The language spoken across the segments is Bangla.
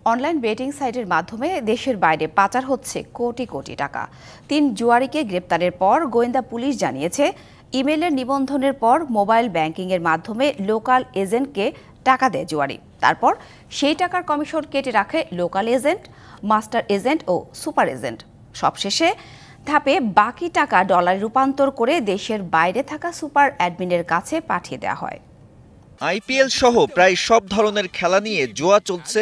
অনলাইন বেটিং সাইটের মাধ্যমে দেশের বাইরে পাচার হচ্ছে কোটি কোটি টাকা। ৩ জুয়ারিকে গ্রেপ্তারের পর গোয়েন্দা পুলিশ জানিয়েছে, ইমেইলের নিবন্ধনের পর মোবাইল ব্যাংকিংয়ের মাধ্যমে লোকাল এজেন্টকে টাকা দেয় জুয়ারি। তারপর সেই টাকার কমিশন কেটে রাখে লোকাল এজেন্ট, মাস্টার এজেন্ট ও সুপার এজেন্ট। সবশেষে ধাপে বাকি টাকা ডলারে রূপান্তর করে দেশের বাইরে থাকা সুপার অ্যাডমিনের কাছে পাঠিয়ে দেওয়া হয়। আইপিএল সহ প্রায় সব ধরনের খেলা নিয়ে জুয়া চলছে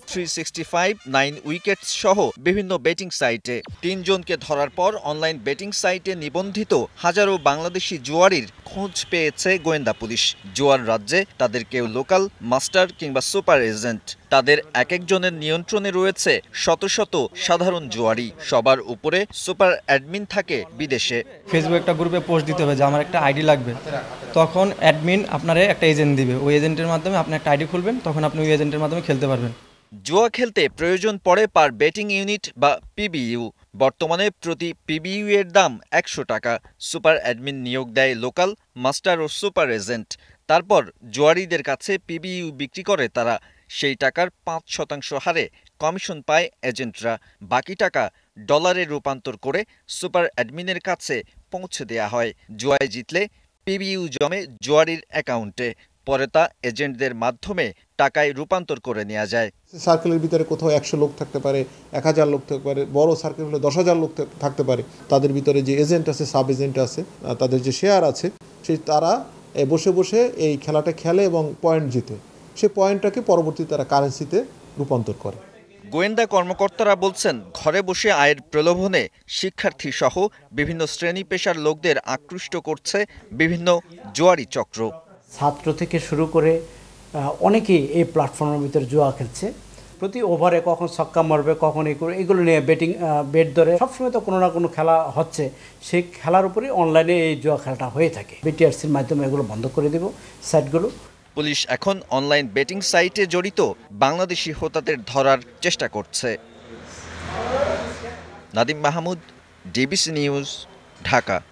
Bet365, 9 উইকেটস সহ বিভিন্ন বেটিং সাইটে। ৩ জনকে ধরার পর অনলাইন বেটিং সাইটে নিবন্ধিত হাজারো বাংলাদেশি জুয়ারির খোঁজ পেয়েছে গোয়েন্দা পুলিশ। জুয়ার রাজ্যে তাদের কেউ লোকাল, মাস্টার কিংবা সুপার এজেন্ট। তাদের এক একজনের নিয়ন্ত্রণে রয়েছে শত শত সাধারণ জুয়ারি। সবার উপরে সুপার অ্যাডমিন থাকে বিদেশে। ফেসবুক একটা গ্রুপে পোস্ট দিতে হবে যে আমার একটা আইডি লাগবে, তখন অ্যাডমিন আপনারে একটা এজেন্ট দিবে। ওই এজেন্টের মাধ্যমে আপনি একটা আইডি খুলবেন, তখন আপনি ওই এজেন্টের মাধ্যমে খেলতে পারবেন। জুয়া খেলতে প্রয়োজন পড়ে পার বেটিং ইউনিট বা পিবিইউ। বর্তমানে প্রতি পিবিইউ এর দাম ১০০ টাকা। সুপার অ্যাডমিন নিয়োগ দেয় লোকাল, মাস্টার ও সুপার এজেন্ট। তারপর জুয়ারিদের কাছে পিবিইউ বিক্রি করে তারা। সেই টাকার ৫% হারে কমিশন পায় এজেন্টরা। বাকি টাকা ডলারে রূপান্তর করে সুপার অ্যাডমিনের কাছে পৌঁছে দেয়া হয়। জুয়ায় জিতলে পিবিইউ জমে জুয়ারির অ্যাকাউন্টে। পরে তা এজেন্টদের মাধ্যমে টাকায় রূপান্তর করে নেওয়া যায়। সার্কেলের ভিতরে কোথাও ১০০ লোক থাকতে পারে, ১,০০০ লোক থাকতে পারে, বড় সার্কেল হলে ১০,০০০ লোক থাকতে পারে। তাদের ভিতরে যে এজেন্ট আছে, সাব এজেন্ট আছে, তাদের যে শেয়ার আছে, সেই তারা বসে বসে এই খেলাটা খেলে এবং পয়েন্ট জিতে। সেই পয়েন্টটাকে পরবর্তীতে তারা কারেন্সিতে রূপান্তর করে। গোয়েন্দা কর্মকর্তারা বলছেন, ঘরে বসে আয়ের প্রলোভনে শিক্ষার্থী সহ বিভিন্ন শ্রেণী পেশার লোকদের আকৃষ্ট করছে বিভিন্ন জুয়ারি চক্র। ছাত্র থেকে শুরু করে অনেকেই এই প্ল্যাটফর্মের ভিতরে জুয়া খেলছে। প্রতি ওভারে কখন ছক্কা মারবে, কখন এগুলো নিয়ে বেট ধরে সবসময় তো কোনো না কোনো খেলা হচ্ছে। সেই খেলার উপরেই অনলাইনে এই জুয়া খেলাটা হয়ে থাকে। বিটিআরসির মাধ্যমে এগুলো বন্ধ করে দেব সাইটগুলো। পুলিশ এখন অনলাইন বেটিং সাইটে জড়িত বাংলাদেশি হোতাদের ধরার চেষ্টা করছে। Nadim Mahmud, DBC news, Dhaka.